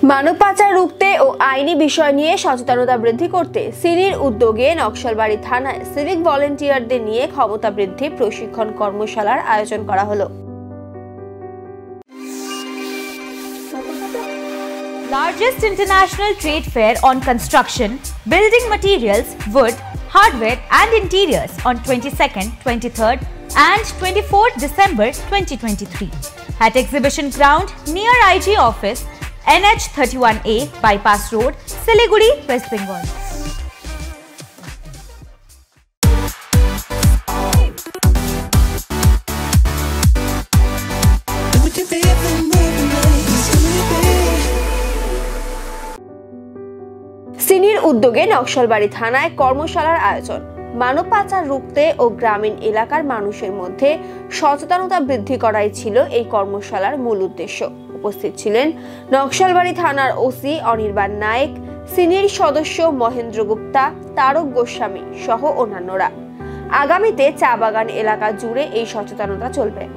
মানব পাচার রুখতে ও আইনি বিষয় নিয়ে সচেতনতা বৃদ্ধি করতে সিনির উদ্যোগে নকশালবাড়ি থানায় সিভিক ভলেন্টিয়ারদের নিয়ে ক্ষমতা বৃদ্ধি প্রশিক্ষণ কর্মশালার আয়োজন করা হলো। Largest international trade fair on construction, building materials, wood, hardware and interiors on 22nd, 23rd and 24th December 2023 at Exhibition Ground near IG Office, NH 31A, Bypass Road, Siliguri, West Bengal. সিনির উদ্যোগে নকশালবাড়ি থানায় কর্মশালার আয়োজন। মানব পাচার রুখতে ও গ্রামীণ এলাকার মানুষের মধ্যে সচেতনতা বৃদ্ধি করাই ছিল এই কর্মশালার মূল উদ্দেশ্য। উপস্থিত ছিলেন নকশালবাড়ি থানার ওসি অনির্বাণ নায়েক, সিনির সদস্য মহেন্দ্র গুপ্তা, তারক গোস্বামী সহ অন্যান্যরা। আগামীতে চা বাগান এলাকা জুড়ে এই সচেতনতা চলবে।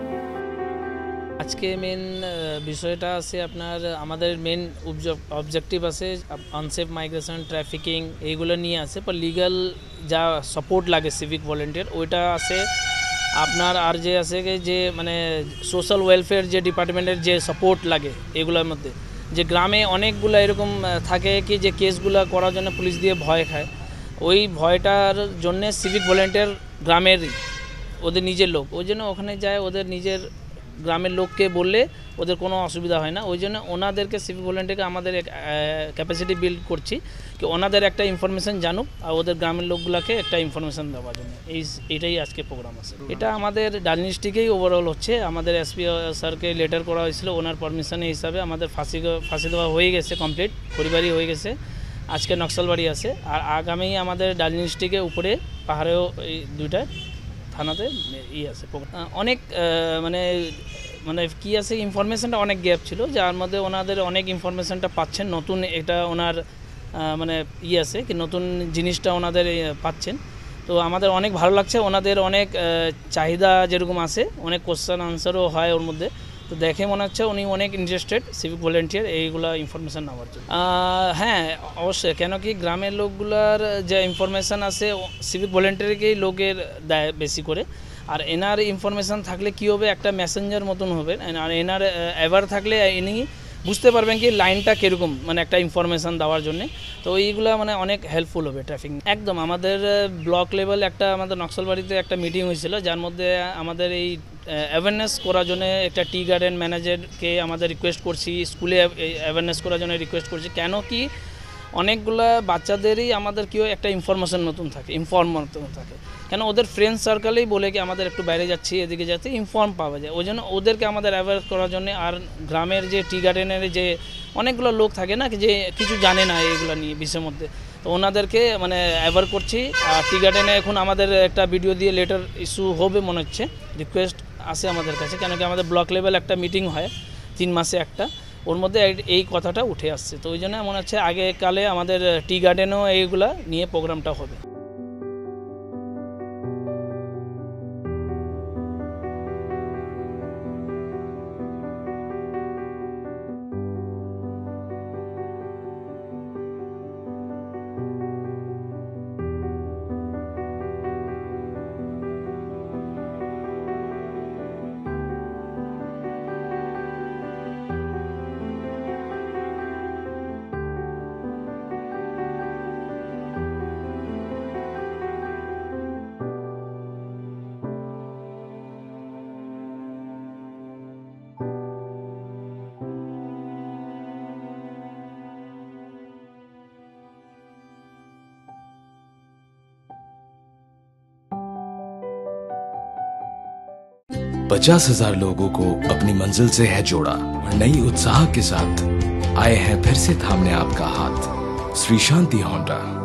আজকে মেন বিষয়টা আছে আপনার আমাদের মেন অবজেক্টিভ আছে আনসেফ মাইগ্রেশন, ট্রাফিকিং এইগুলো নিয়ে আছে, পর লিগাল যা সাপোর্ট লাগে সিভিক ভলেন্টিয়ার ওইটা আছে আপনার, আর যে আছে যে মানে সোশ্যাল ওয়েলফেয়ার যে ডিপার্টমেন্টের যে সাপোর্ট লাগে এগুলোর মধ্যে, যে গ্রামে অনেকগুলো এরকম থাকে কি যে কেসগুলো করার জন্য পুলিশ দিয়ে ভয় খায়, ওই ভয়টার জন্যে সিভিক ভলেন্টিয়ার গ্রামের ওদের নিজের লোক, ওই জন্য ওখানে যায়, ওদের নিজের গ্রামের লোককে বললে ওদের কোনো অসুবিধা হয় না। ওই জন্য ওনাদেরকে সিভিক ভলেন্টিয়ারকে আমাদের ক্যাপাসিটি বিল্ড করছি কি ওনাদের একটা ইনফরমেশান জানুক আর ওদের গ্রামের লোকগুলোকে একটা ইনফরমেশান দেওয়ার জন্য এইটাই আজকে প্রোগ্রাম আছে। এটা আমাদের ডাল ডিস্ট্রিক্টেই ওভারঅল হচ্ছে। আমাদের এসপি স্যারকে লেটার করা হয়েছিল, ওনার পারমিশনের হিসাবে আমাদের ফাঁসি দেওয়া হয়ে গেছে, কমপ্লিট পরিবারই হয়ে গেছে। আজকে নকশালবাড়ি আছে, আর আগামী আমাদের ডাল ডিস্ট্রিক্টের উপরে পাহাড়েও এই দুইটা থানাতে আছে। অনেক মানে মানে কি আছে ইনফরমেশানটা অনেক গ্যাপ ছিল, যার মধ্যে ওনাদের অনেক ইনফরমেশানটা পাচ্ছেন, নতুন এটা ওনার মানে আছে কি নতুন জিনিসটা ওনাদের পাচ্ছেন। তো আমাদের অনেক ভালো লাগছে, ওনাদের অনেক চাহিদা যেরকম আছে, অনেক কোশ্চেন আনসারও হয় ওর মধ্যে। তো দেখে মনে হচ্ছে উনি অনেক ইন্টারেস্টেড সিভিক ভলেন্টিয়ার এইগুলো ইনফরমেশান নেওয়ার জন্য। হ্যাঁ অবশ্যই, কেন কি গ্রামের লোকগুলার যে ইনফরমেশান আছে সিভিক ভলেন্টিয়ারকেই লোকের দেয় বেশি করে, আর এনার ইনফরমেশান থাকলে কী হবে, একটা মেসেঞ্জার মতন হবে, আর এনার অ্যাওয়ার থাকলে ইনি বুঝতে পারবেন কি লাইনটা কীরকম, মানে একটা ইনফরমেশান দেওয়ার জন্যে। তো এইগুলো মানে অনেক হেল্পফুল হবে ট্রাফিক। একদম আমাদের ব্লক লেভেল একটা আমাদের নকশালবাড়িতে একটা মিটিং হয়েছিল, যার মধ্যে আমাদের এই অ্যাওয়ারনেস করার জন্য একটা টি গার্ডেন ম্যানেজারকে আমাদের রিকোয়েস্ট করছি, স্কুলে অ্যাওয়ারনেস করার জন্য রিকোয়েস্ট করছি। কেন কি অনেকগুলা বাচ্চাদেরই আমাদের কেউ একটা ইনফরমেশান নতুন থাকে, নতুন থাকে, কেন ওদের ফ্রেন্ড সার্কেলেই বলে কি আমাদের একটু বাইরে যাচ্ছি, এদিকে যাচ্ছি, ইনফর্ম পাওয়া যায়। ওই জন্য ওদেরকে আমাদের অ্যাওয়ার করার জন্য, আর গ্রামের যে টি গার্ডেনের যে অনেকগুলো লোক থাকে না যে কিছু জানে না এইগুলো নিয়ে বিষয়ের মধ্যে, তো ওনাদেরকে মানে অ্যাওয়ার করছি। আর টি গার্ডেনে এখন আমাদের একটা ভিডিও দিয়ে লেটার ইস্যু হবে মনে হচ্ছে, রিকোয়েস্ট আসে আমাদের কাছে, কেন কি আমাদের ব্লক লেভেল একটা মিটিং হয় 3 মাসে একটা, ওর মধ্যে এই কথাটা উঠে আসছে। তো ওই জন্য মনে হচ্ছে আগেকালে আমাদের টি গার্ডেনও এইগুলা নিয়ে প্রোগ্রামটা হবে। $50,000 लोगों को अपनी मंजिल से है जोड़ा और नई उत्साह के साथ आए हैं फिर से थामने आपका हाथ। श्री शांति होंडा।